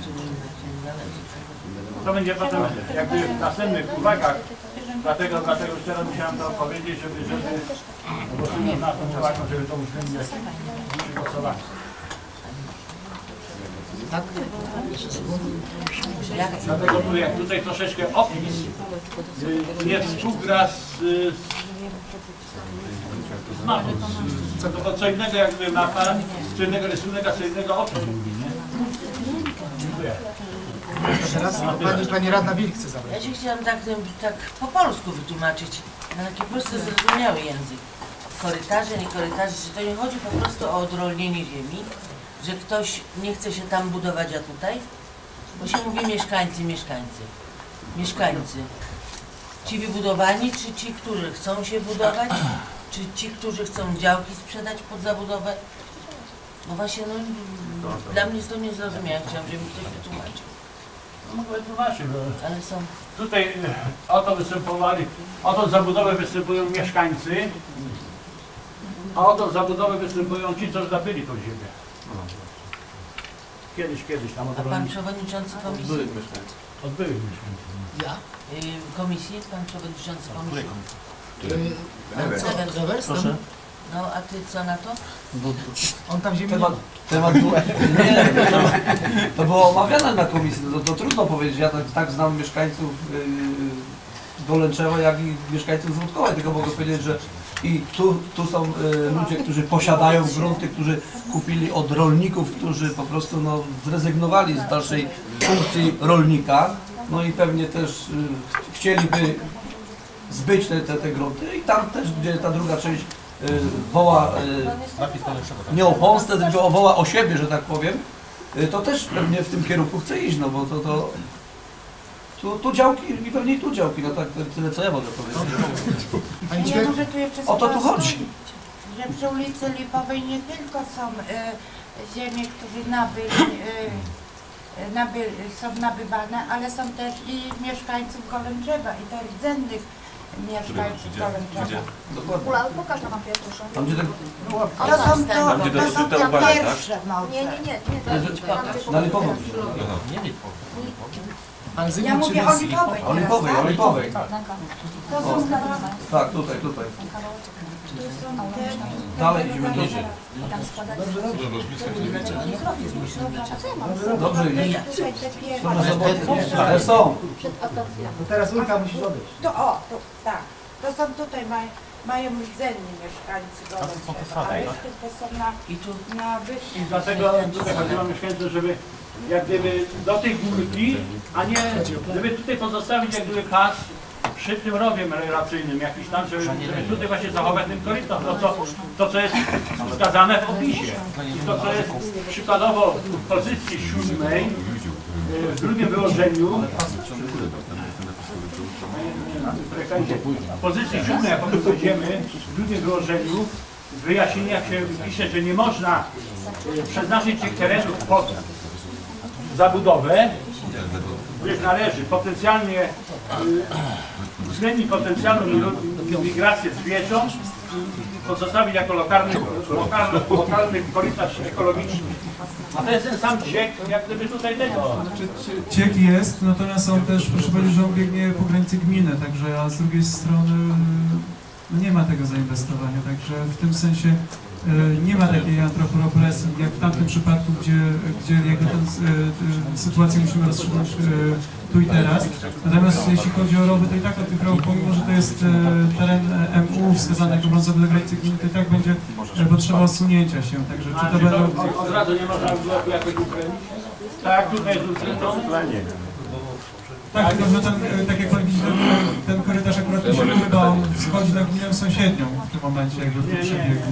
To będzie potem jakby w następnych uwagach, dlatego już teraz musiałem to powiedzieć, żeby głosując na tą uwagę, żeby to uwzględnić przy głosowaniu. Tak? Jeszcze sekundę. Dlatego mówię, jak tutaj troszeczkę opis nie współgra z mapą. Co innego jakby mapa, co innego rysunek, a co innego opis mówi, nie? Dziękuję. Teraz pani radna Wilk chce zabrać. Ja się chciałam tak po polsku wytłumaczyć, na taki prosty, zrozumiały język. Korytarze, nie korytarze, czy to nie chodzi po prostu o odrolnienie ziemi, że ktoś nie chce się tam budować, a tutaj? Bo się mówi mieszkańcy. Mieszkańcy. Ci wybudowani, czy ci, którzy chcą się budować, czy ci, którzy chcą działki sprzedać pod zabudowę? No właśnie, no dla mnie jest to niezrozumiałe, chciałam, żeby mi ktoś wytłumaczył. No mogę tłumaczyć, bo Ale są... tutaj o tą zabudowę występują mieszkańcy, a o tą zabudowę występują ci, co zdobyli tą ziemię. Kiedyś tam A pan przewodniczący komisji? od byłych mieszkańców. Ja? Komisji? Pan przewodniczący komisji? Proszę. No, a ty co na to? On tam ziemi nie ma. Temat był... Nie, to było omawiane na komisji, to trudno powiedzieć. Ja tak znam mieszkańców Golęczewa, jak i mieszkańców z Włodkowa, tylko mogę powiedzieć, że i tu są ludzie, którzy posiadają grunty, którzy kupili od rolników, którzy po prostu no, zrezygnowali z dalszej funkcji rolnika, no i pewnie też chcieliby zbyć te grunty i tam też, gdzie ta druga część woła nie o pomstę, tylko woła o siebie, że tak powiem, to też pewnie w tym kierunku chce iść, no bo tu działki i pewnie i tu działki, no tak tyle co ja mogę powiedzieć. Pani Ja może tu je O to tu chodzi. Że przy ulicy Lipowej nie tylko są ziemie, które są nabywane, ale są też i mieszkańców Golęczewa i to rdzennych mieszkańców Golęczewa. Dokładnie. Ula, pokaż nam proszę. Tam gdzie To są te pierwsze może. Nie. na Lipową. Pan Ja Zygmunt mówię o Lipowej. O Lipowej, o Lipowej. To są te... Tak, tutaj. Tu są te... Dalej idziemy do... Dobrze, idziemy. Tutaj te pierwsze. Ale są. No teraz Ulka musisz odejść. Tak. To są tutaj, mają rdzenni mieszkańcy Golęczewa, a reszty to są na I dlatego tutaj chodziło mieszkańców, żeby jak gdyby do tej górki, a nie, żeby tutaj pozostawić jak gdyby pas przy tym rowie melioracyjnym jakiś tam, żeby tutaj właśnie zachować ten korytarz, to co jest wskazane w opisie. I to co jest przykładowo w pozycji 7 w drugim wyłożeniu, w pozycji 7, jak potem dojdziemy, w drugim wyłożeniu, w wyjaśnieniach się pisze, że nie można przeznaczyć tych terenów pod zabudowę, których należy potencjalnie uwzględnić potencjalną migrację zwierząt, pozostawić jako lokalny korytarz ekologiczny. A to jest ten sam ciek, jak gdyby tutaj tego. Ciek jest, natomiast on też, proszę powiedzieć, że on biegnie po granicy gminy, także a z drugiej strony no nie ma tego zainwestowania, także w tym sensie nie ma takiej antropopresji jak w tamtym przypadku, gdzie jakby tę sytuację musimy rozstrzygnąć tu i teraz. Natomiast jeśli chodzi o rowy, to i tak o tych rowów, pomimo że to jest teren MU wskazany jako brązowy do granicy gminy, to i tak będzie potrzeba osunięcia się, także czy to będą... Od razu nie można było jakoś uwzględnić? Tak, tutaj jest uwzględnione. Tak, tylko że tak jak pan widzi, ten korytarz akurat tu się chyba wschodzi na gminę sąsiednią w tym momencie, jakby w tym przebiegu.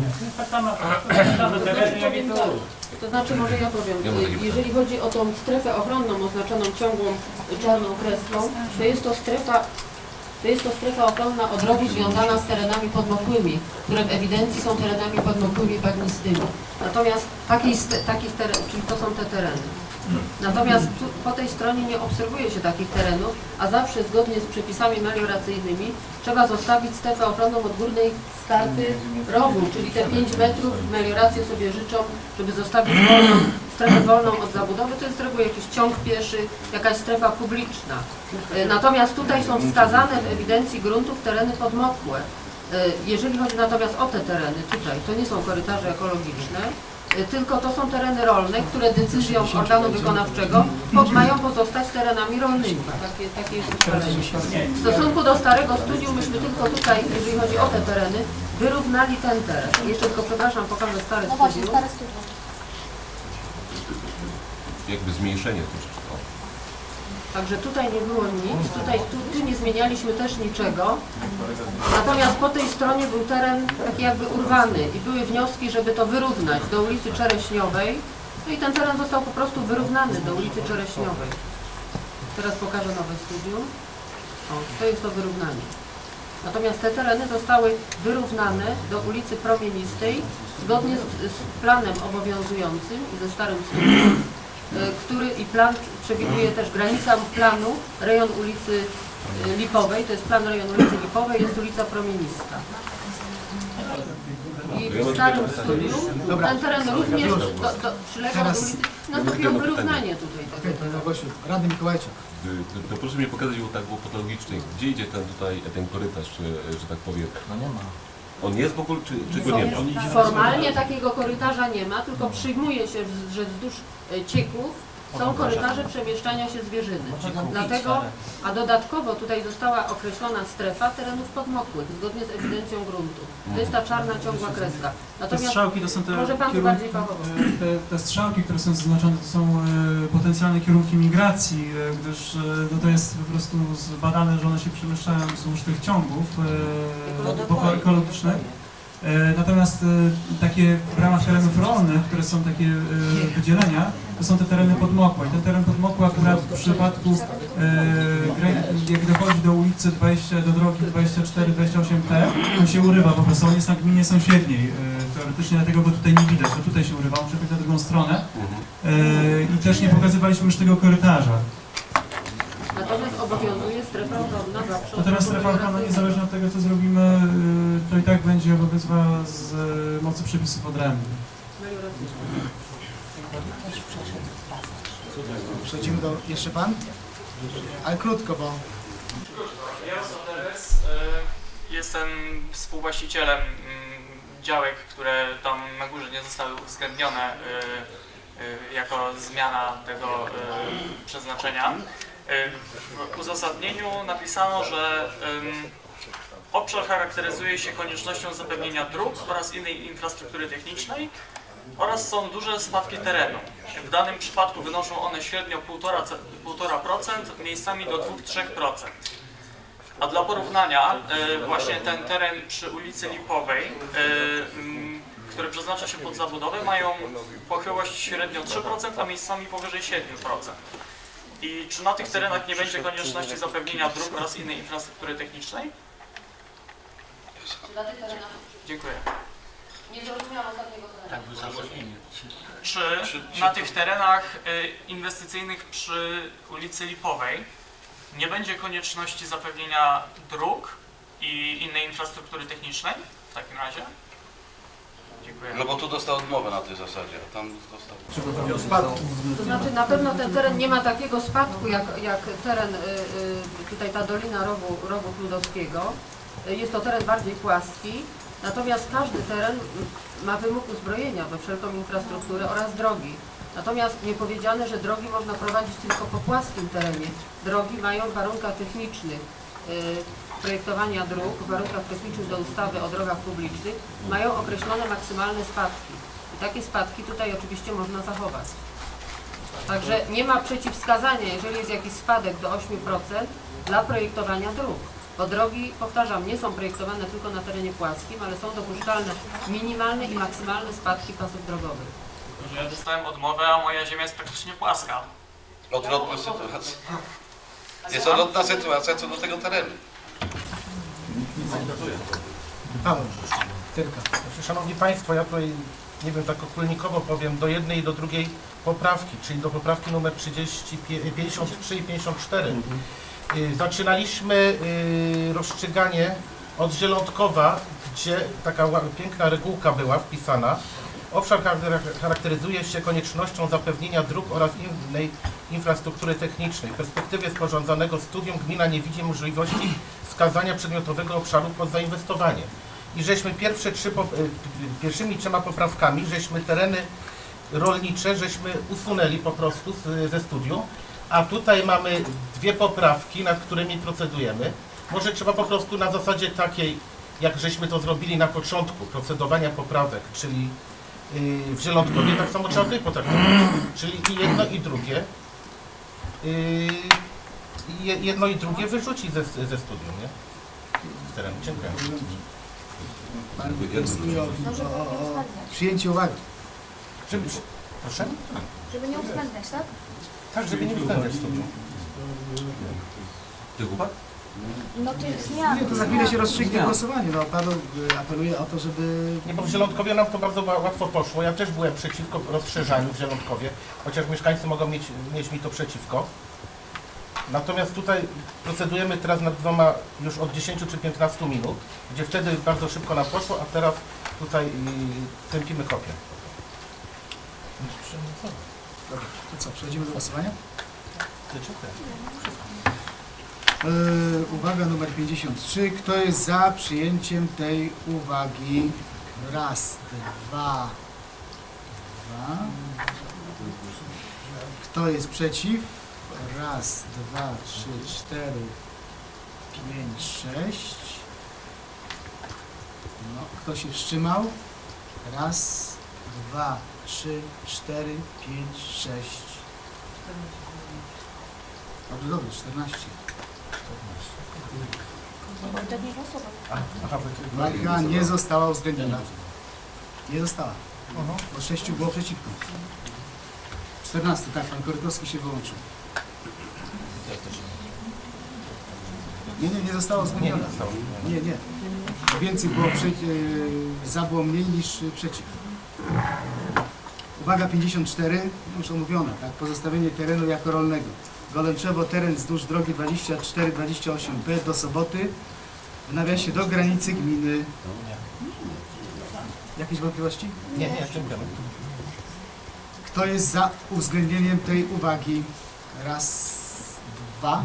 To znaczy, może ja powiem, jeżeli chodzi o tą strefę ochronną oznaczoną ciągłą czarną kreską, to jest to strefa ochronna od rowu związana z terenami podmokłymi, które w ewidencji są terenami podmokłymi bagnistymi. Natomiast takich terenów, czyli to są te tereny. Natomiast tu, po tej stronie nie obserwuje się takich terenów, a zawsze zgodnie z przepisami melioracyjnymi trzeba zostawić strefę ochronną od górnej skarpy rowu, czyli te 5 metrów melioracje sobie życzą, żeby zostawić strefę wolną od zabudowy. To jest z reguły jakiś ciąg pieszy, jakaś strefa publiczna. Natomiast tutaj są wskazane w ewidencji gruntów tereny podmokłe. Jeżeli chodzi natomiast o te tereny tutaj, to nie są korytarze ekologiczne, tylko to są tereny rolne, które decyzją organu wykonawczego mają pozostać terenami rolnymi. Takie jest ustalenie. W stosunku do starego studium myśmy tylko tutaj, jeżeli chodzi o te tereny, wyrównali ten teren. Jeszcze tylko, przepraszam, pokażę stare studium. Jakby zmniejszenie troszeczkę. Także tutaj nie było nic, tu nie zmienialiśmy też niczego. Natomiast po tej stronie był teren taki jakby urwany i były wnioski, żeby to wyrównać do ulicy Czereśniowej. No i ten teren został po prostu wyrównany do ulicy Czereśniowej. Teraz pokażę nowe studium. O, to jest to wyrównanie. Natomiast te tereny zostały wyrównane do ulicy Promienistej zgodnie z planem obowiązującym i ze starym studium, który i plan przewiduje też granica planu, rejon ulicy Lipowej, to jest plan rejon ulicy Lipowej, jest ulica Promienista. I w starym studium ten teren również przylega do ulicy, nastąpiło wyrównanie tutaj. Radny Mikołajczak. To proszę mi pokazać, bo tak było patologicznie, gdzie idzie ten korytarz, że tak powiem? No nie ma. On jest w ogóle, czy go nie ma? Formalnie takiego korytarza nie ma, tylko przyjmuje się, że wzdłuż cieków są korytarze przemieszczania się zwierzyny. Dlatego, a dodatkowo tutaj została określona strefa terenów podmokłych, zgodnie z ewidencją gruntu. To jest ta czarna ciągła kreska. Te strzałki to są te może pan tu bardziej fachowo. Te strzałki, które są zaznaczone, to są potencjalne kierunki migracji, gdyż no to jest po prostu zbadane, że one się przemieszczają wzdłuż tych ciągów ekologicznych. Natomiast takie w ramach terenów rolnych, które są takie wydzielenia, to są te tereny podmokłe. I ten teren podmokły akurat w przypadku, jak dochodzi do ulicy 20, do drogi 24-28T, on się urywa po prostu, on jest na gminie sąsiedniej teoretycznie, dlatego go tutaj nie widać, bo tutaj się urywa, on przebiega na drugą stronę. I też nie pokazywaliśmy już tego korytarza. Natomiast obowiązuje strefa ochronna zawsze. Natomiast strefa ochronna, niezależnie od tego, co zrobimy, to i tak będzie obowiązywała z mocy przepisów odrębnych. Przechodzimy do... Jeszcze pan? Ale krótko, bo... Jarosław Neves, jestem współwłaścicielem działek, które tam na górze nie zostały uwzględnione jako zmiana tego przeznaczenia. W uzasadnieniu napisano, że obszar charakteryzuje się koniecznością zapewnienia dróg oraz innej infrastruktury technicznej oraz są duże spadki terenu. W danym przypadku wynoszą one średnio 1,5%, miejscami do 2-3%. A dla porównania właśnie ten teren przy ulicy Lipowej, który przeznacza się pod zabudowę, mają pochyłość średnio 3%, a miejscami powyżej 7%. I czy na tych terenach nie będzie konieczności zapewnienia dróg oraz innej infrastruktury technicznej? Na tych terenach? Dziękuję. Nie zrozumiałam ostatniego terenu. Czy na tych terenach inwestycyjnych przy ulicy Lipowej nie będzie konieczności zapewnienia dróg i innej infrastruktury technicznej w takim razie? Dziękuję. No bo tu dostał odmowę na tej zasadzie, a tam dostał... Spadki. To znaczy na pewno ten teren nie ma takiego spadku jak teren, tutaj ta dolina rogu Kludowskiego. Jest to teren bardziej płaski, natomiast każdy teren ma wymóg uzbrojenia we wszelką infrastrukturę oraz drogi. Natomiast nie powiedziane, że drogi można prowadzić tylko po płaskim terenie. Drogi mają w warunkach technicznych projektowania dróg, w warunkach technicznych do ustawy o drogach publicznych mają określone maksymalne spadki. I takie spadki tutaj oczywiście można zachować. Także nie ma przeciwwskazania, jeżeli jest jakiś spadek do 8% dla projektowania dróg. Bo drogi, powtarzam, nie są projektowane tylko na terenie płaskim, ale są dopuszczalne minimalne i maksymalne spadki pasów drogowych. Ja dostałem odmowę, a moja ziemia jest praktycznie płaska. Odwrotna sytuacja. Jest odwrotna sytuacja co do tego terenu. Paweł, Tyrka. Szanowni Państwo, ja tutaj, nie wiem, tak ogólnikowo powiem, do jednej i do drugiej poprawki, czyli do poprawki numer 53 i 54. Zaczynaliśmy rozstrzyganie od Zielątkowa, gdzie taka piękna regułka była wpisana. Obszar charakteryzuje się koniecznością zapewnienia dróg oraz innej infrastruktury technicznej. W perspektywie sporządzanego studium gmina nie widzi możliwości wskazania przedmiotowego obszaru pod zainwestowanie. i żeśmy pierwszymi 3 poprawkami, żeśmy tereny rolnicze, żeśmy usunęli po prostu ze studium, a tutaj mamy 2 poprawki, nad którymi procedujemy. Może trzeba po prostu na zasadzie takiej, jak żeśmy to zrobili na początku procedowania poprawek, czyli w Zielonkowie, tak samo trzeba tutaj potraktować. Czyli i jedno i drugie, jedno i drugie wyrzucić ze studium, nie? Terenu. Dziękuję. Pan wnioskuje o przyjęcie uwagi. Proszę? Żeby nie uwzględniać, tak? Tak, żeby nie uwzględniać studium. Ty chłopak? No tych zmian. Nie, to za chwilę się rozstrzygnie głosowanie. No, Panu apeluję o to, żeby... Nie, bo w Zielonkowie nam to bardzo łatwo poszło. Ja też byłem przeciwko rozszerzaniu w Zielonkowie, chociaż mieszkańcy mogą mieć mi to przeciwko. Natomiast tutaj procedujemy teraz nad 2 już od 10 czy 15 minut, gdzie wtedy bardzo szybko nam poszło, a teraz tutaj tępimy kopię. Dobra, to co, przechodzimy do głosowania? Dziękuję. Uwaga numer 53. Kto jest za przyjęciem tej uwagi? Raz, dwa. Kto jest przeciw? Raz, 2, 3, 4, 5, 6. No, kto się wstrzymał? Raz, 2, 3, 4, 5, 6. Dobrze, 14. Uwaga nie została uwzględniona. Nie została. Bo 6 było przeciwko. 14, tak, pan Korytowski się wyłączył. Nie została uwzględniona. Nie. Więcej było za było mniej niż przeciw. Uwaga 54, już omówiona, tak, pozostawienie terenu jako rolnego. Golęczewo, teren wzdłuż drogi 24-28B do Soboty, w nawiasie do granicy gminy. Jakieś wątpliwości? Nie, dziękujemy. Kto jest za uwzględnieniem tej uwagi? Raz, 2.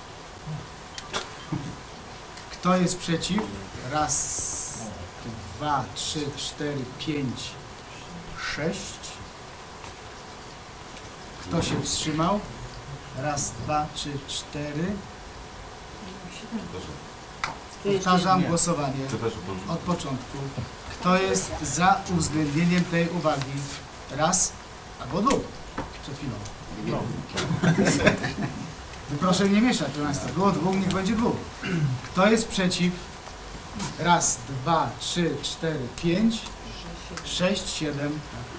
Kto jest przeciw? Raz, 2, 3, 4, 5, 6. Kto się wstrzymał? Raz, 2, 3, 4. Powtarzam głosowanie od początku. Kto jest za uwzględnieniem tej uwagi? Raz albo 2. Przed chwilą. No. Proszę nie mieszać, proszę Państwa. Było 2, niech będzie 2. Kto jest przeciw? Raz, 2, 3, 4, 5, 6, 7.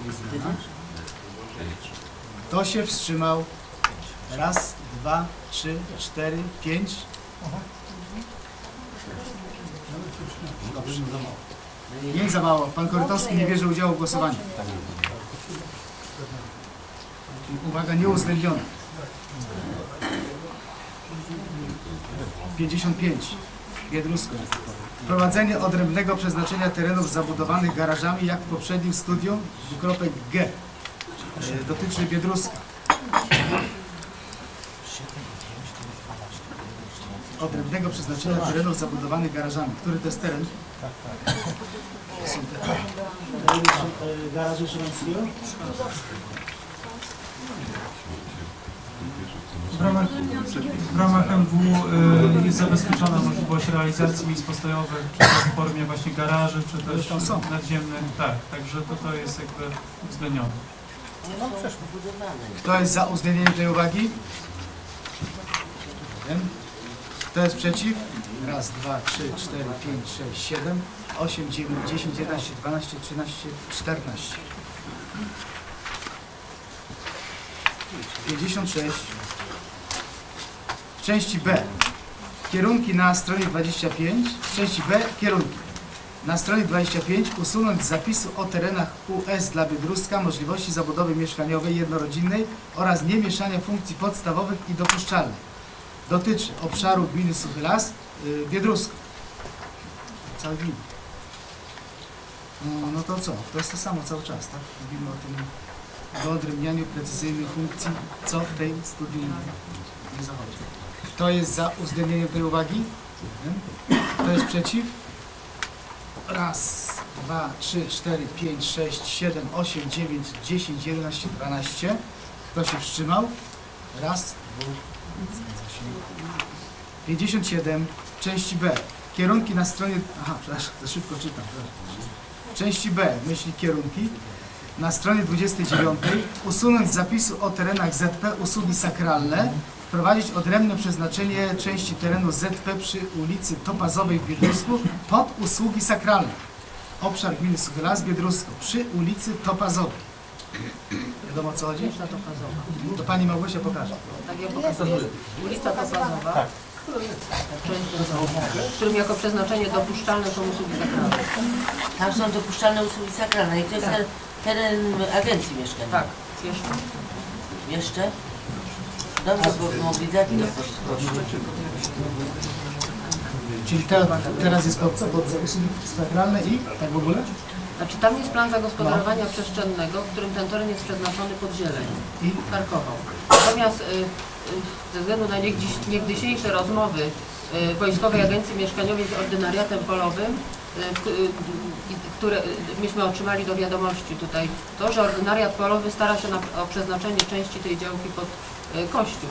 Kto się wstrzymał? Raz, 2, 3, 4, 5. Dobrze. Nie za mało. Pan Korytowski nie bierze udziału w głosowaniu. Uwaga, nieuwzględniona. 55. Biedrusko. Wprowadzenie odrębnego przeznaczenia terenów zabudowanych garażami jak w poprzednim studium, dwukropek G. Dotyczy Biedruska. Odrębnego przeznaczenia terenów zabudowanych garażami. Który to jest teren? To są te garaże Szymańskiego? W ramach MW jest zabezpieczona możliwość realizacji miejsc postojowych, czy to w formie właśnie garaży, czy też nadziemnych. Tak, także to jest jakby uwzględnione. Kto jest za uwzględnieniem tej uwagi? Kto jest przeciw? Raz, 2, 3, 4, 5, 6, 7, 8, 9, 10, 11, 12, 13, 14. 56. W części B. Kierunki na stronie 25. W części B. Kierunki. Na stronie 25 usunąć z zapisu o terenach US dla Biedruska możliwości zabudowy mieszkaniowej jednorodzinnej oraz niemieszania funkcji podstawowych i dopuszczalnych. Dotyczy obszaru gminy Suchy Las, Biedrusko. Całej gminy. No to co? To jest to samo cały czas, tak? Mówimy o tym wyodrębnianiu precyzyjnych funkcji, co w tej studium nie zachodzi. Kto jest za uwzględnieniem tej uwagi? Kto jest przeciw? Raz, 2, 3, 4, 5, 6, 7, 8, 9, 10, 11, 12. Kto się wstrzymał? Raz, 2, 57 w części B. Kierunki na stronie... Aha, przepraszam, za szybko czytam. W części B, myśli kierunki. Na stronie 29 usunąć z zapisu o terenach ZP usługi sakralne, wprowadzić odrębne przeznaczenie części terenu ZP przy ulicy Topazowej w Biedrusku pod usługi sakralne. Obszar gminy Suchy Las, Biedrusko, przy ulicy Topazowej. Wiadomo o co chodzi? Ulica Topazowa. To pani Małgosia pokaże. Tak, ja pokazuję. Ulica Topazowa. Tak. W którym jako przeznaczenie dopuszczalne są usługi sakralne. Tam są dopuszczalne usługi sakralne i to jest teren agencji mieszkaniowej. Tak, jeszcze. Jeszcze? Dobrze, bo mogli dać do proszę. Czyli teraz jest pod usługi sakralne i tak w ogóle? Znaczy tam jest plan zagospodarowania przestrzennego, w którym ten teren jest przeznaczony pod zieleń i parkową. Natomiast ze względu na niegdysiejsze rozmowy Wojskowej Agencji Mieszkaniowej z ordynariatem polowym, które myśmy otrzymali do wiadomości tutaj, to, że ordynariat polowy stara się o przeznaczenie części tej działki pod kościół.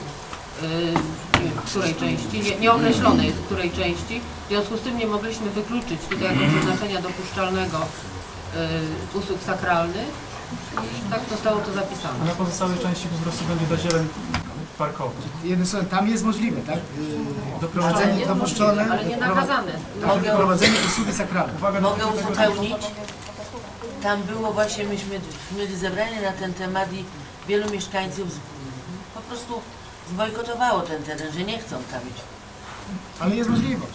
Której części, nieokreślone jest w której części, w związku z tym nie mogliśmy wykluczyć tutaj jako przeznaczenia dopuszczalnego usług sakralnych i tak zostało to zapisane. A na pozostałej części po prostu będzie ta zieleń parkowa. Jednym słowem, tam jest możliwe, tak? Doprowadzenie dopuszczone, ale nie nakazane. Prowadzenie usługi sakralne. Mogę uzupełnić? Tam było właśnie, myśmy mieli zebranie na ten temat i wielu mieszkańców po prostu zbojkotowało ten teren, że nie chcą tam iść. Ale jest możliwość.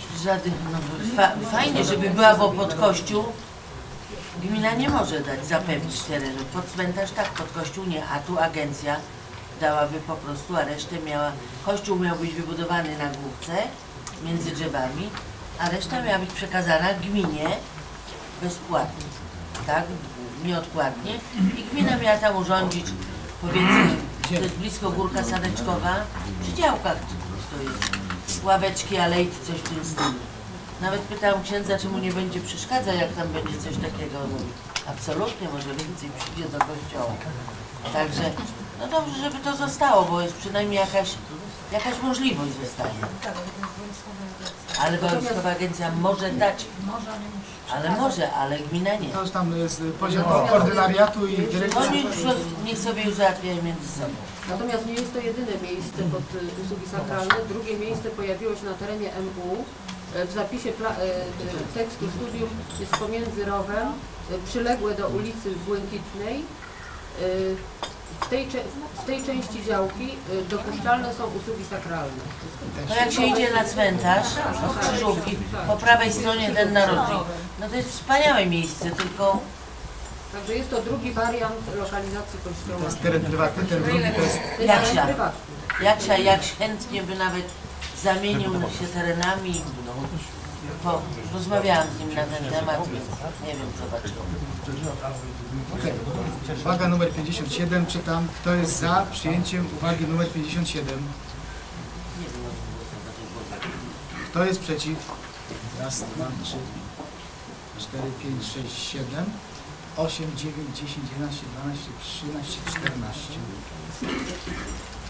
Fajnie, żeby była, bo pod kościół gmina nie może dać, zapewnić terenu. Pod cmentarz tak, pod kościół nie, a tu agencja dałaby po prostu, a resztę miała... Kościół miał być wybudowany na główce, między drzewami, a reszta miała być przekazana gminie bezpłatnie, tak, nieodpłatnie. I gmina miała tam urządzić, powiedzmy, to jest blisko Górka Saneczkowa, przy działkach to jest, ławeczki, alejki, coś w tym stylu. Nawet pytałam księdza, czy mu nie będzie przeszkadzać, jak tam będzie coś takiego. Mówi, absolutnie, może więcej przyjdzie do kościoła. Także, no dobrze, żeby to zostało, bo jest przynajmniej jakaś możliwość zostaje. Ale Wojskowa Agencja może dać. Ale gmina nie. To już tam jest poziom ordynariatu i dyrekcji. Niech sobie już załatwiają między sobą. Natomiast nie jest to jedyne miejsce pod usługi sakralne. Drugie miejsce pojawiło się na terenie MU. W zapisie tekstu studium jest pomiędzy rowem, przyległe do ulicy Błękitnej. W tej części działki dopuszczalne są usługi sakralne. To jak się idzie na cmentarz, od Krzyżówki, po prawej stronie ten narodzik, no to jest wspaniałe miejsce, tylko... Także jest to drugi wariant lokalizacji kościoła. To jest teren prywatny, ten drugi to jest... Jak chętnie by nawet zamienił się terenami, bo rozmawiałam z nim na ten temat, więc nie wiem co zobaczyło. Okay. Uwaga numer 57, czytam. Kto jest za przyjęciem uwagi numer 57? Kto jest przeciw? Raz, 2, 3, 4, 5, 6, 7, 8, 9, 10, 11, 12, 13, 14.